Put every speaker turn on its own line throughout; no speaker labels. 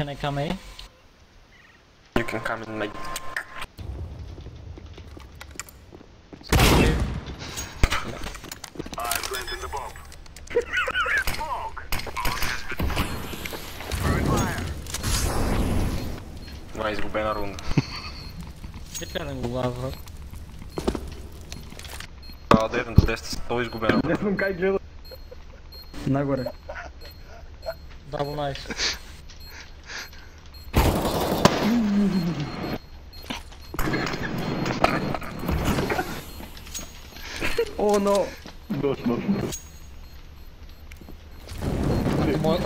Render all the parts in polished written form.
Can I come A?
You can come in my...
I planted the bomb.
Това е изгубена рунда.
Чекай да го лавра.
Трябва да едем до 10, то е изгубена.
Не съм кай гледал. Нагоре.
Дабл найс.
О, но! Дошло.
Мой...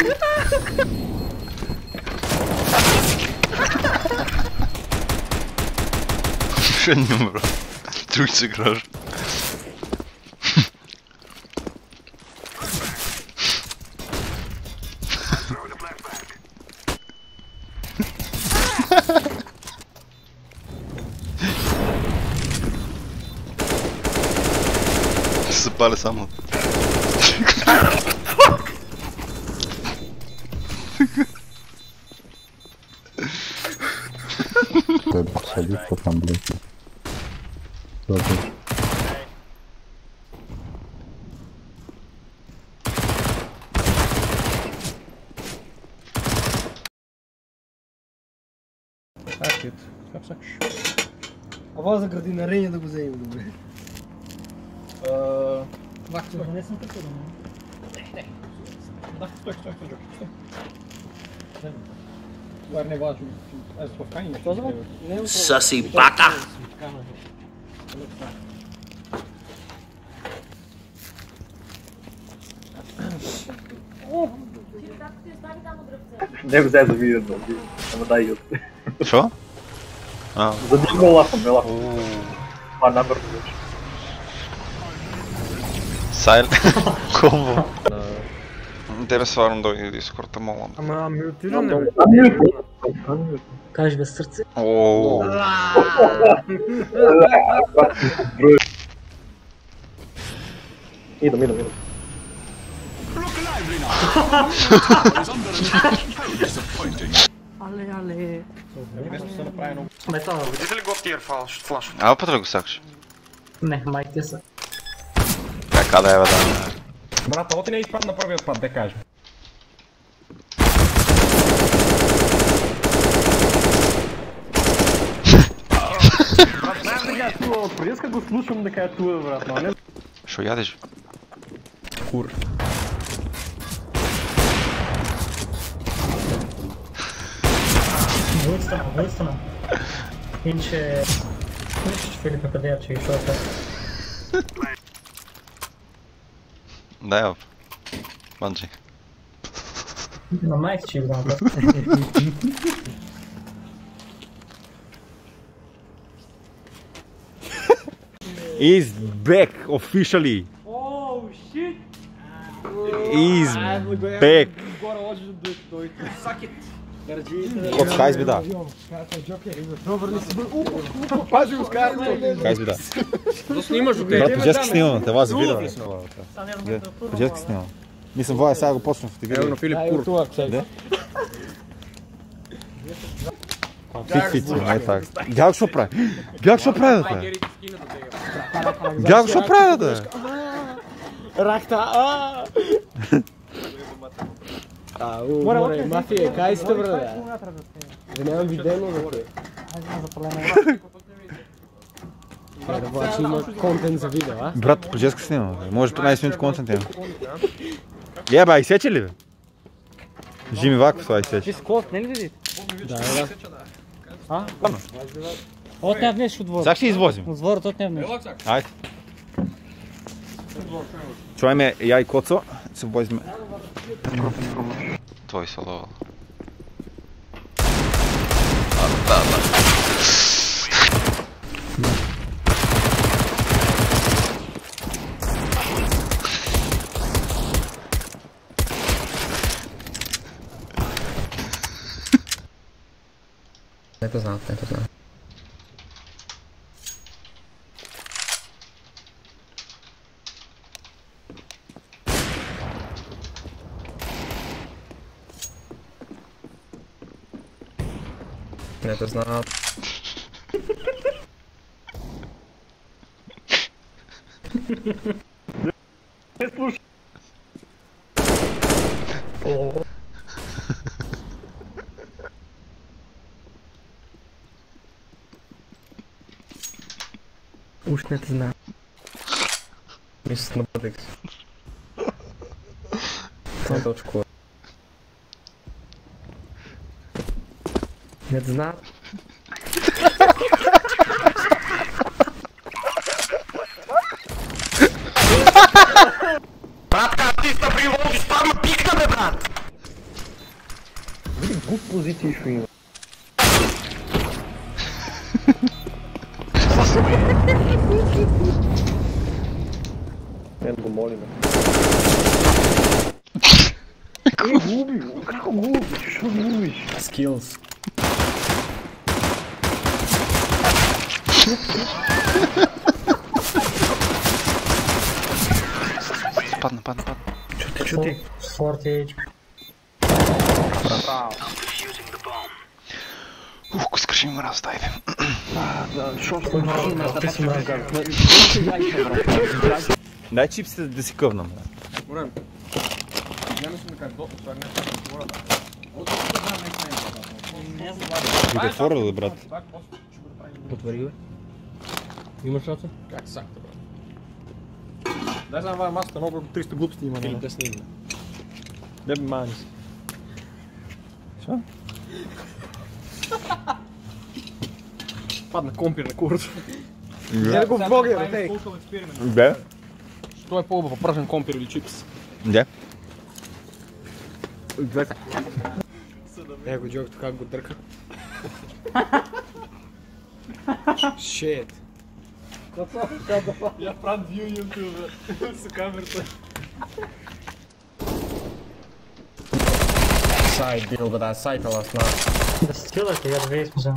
Ще не умра. Друг се граж. Се пали само.
Той посади, що там, блядь. Добре.
Акет, как сакаш? Ава за градинарение да го вземем, добре.
Вахто, не съм като да
Да, стой. Това не е важно. Аз в кани не ще
Съси бака!
Не го взе за видео, ама дай ют.
Шо?
За да ме лахам. Това намерно вече.
Сайл. Комбо. Тебе сварям до Дискорда, молам.
Ама мютиране, бе.
Кажеш без сърце.
Ооо.
Идам.
Але.
Видите ли го в тир флаш?
А път ли го сакаш?
Не, май те са.
Така да е, да.
Брат, оти не изпадна първият път, да кажем. Брат, знаеш да кажа това, преди иска го слушам да кажа това, брат, но не...
Шо ядеш?
Кур.
Войстана. Иначе... Слышиш, Филипе, къде я, че и шота?
Дай оп. Банчи.
На майк, че играм, да.
He's back officially.
Oh, shit!
He's back. От хайс беда.
Пази го с карта.
Хайс беда.
Да снимаш от
Брат, по-жески снимам, те вас видео. По-жески снимам. Мислям, Вая, сега го почна в
Ево на Филип Кур.
Да? Фит, ай так. Гледай какво прави. Гледай какво прави, бе. Гледай какво прави, бе.
Рахта, Море, мафия, кай сте, бре? Да нямам видено за те. Да бъде, има контент за видео, а?
Брат, по-жески снимам, бе. Може 15 минути контент има. Бе, изсече ли, бе? Жими Ваков, това изсече.
Скот, не ли видите?
Да.
А? От не внеш от двора.
Сега ще извозим.
От двора от не внеш.
Айде. Чуваме я и Коцо, се возиме.
Твой салова.
Не то знам.
Не те знаят.
Уж не те знам.
Мисля на бъдекс. Не точко.
Не те знам.
Братка, ти се приводиш, там пикна бе, брат!
Skills.
Падна.
Чути. 40 HP.
Ух, ко скрши мраз, дайде.
Дай чипсите да си къвнам. Ти отворил ли, брат?
Отвори бе. Имаш ръце?
Как сакта, брат? Дай знам вая масата, много 300 глупости има.
Или да снимем.
Не бе мани си. Що? Падна компир на курс. Не го в Бога, бе, тей!
Де?
Що е по-хубаво, пържен компир или чипс?
Де?
Е, го джокто как го дърка. Shit.
Я правим вю ютубе с камерата.
Сайт бил бе, да, сайта лас на.
Да се стилате, я да видим сме.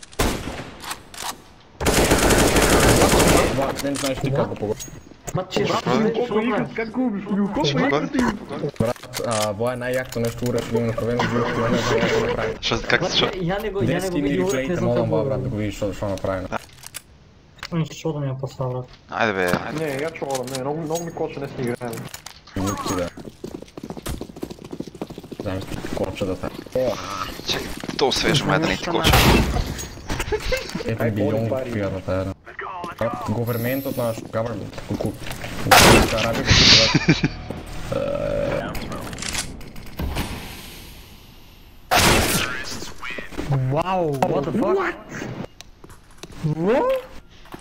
Влад, не знаеш никак го погоди.
Ма че
Как го убиш?
Брат, това е най-якото нещо, уре, ще го направим, живото не знам какво да направим.
я не го
10 ми
видя, не
реплейта,
знам
мога
какво
брат да го видиш, що направим.
Защо да ми я поставя, брат?
Айде бе.
Не, я чувам, не, много ми коча, не си играем.
Минутки да. Знаем коча да стане.
Чакай, то свежо май да не ти коча.
Ето билион фирата тая. Говерментът наш, government, куку. Арабия го си
Вау, what the fuck? What?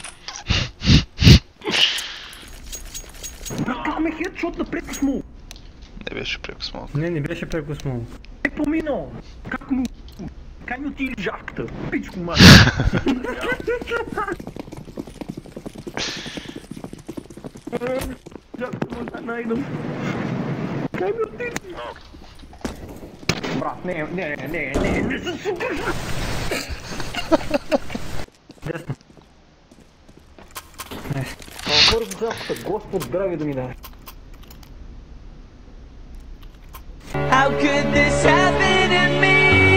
Как ме хедшот на преко смол?
Не беше преко смолк.
Не беше прекоснал.
Е поминал! Как му отиде жавката? Пичко май! Жавката му да найдам. Как ми отиде? Брат, не се супер! Бързо жавката, Господ здраве да ми даде.
How could this happen to me?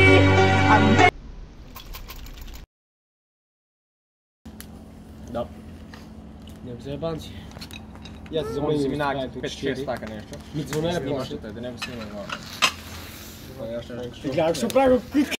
Да. Не взема банци. Я се замени
Заминах 5-6 стака нещо.
Ми звъня на
Снимаш
помощта.
да не го снимам.
Как ще правя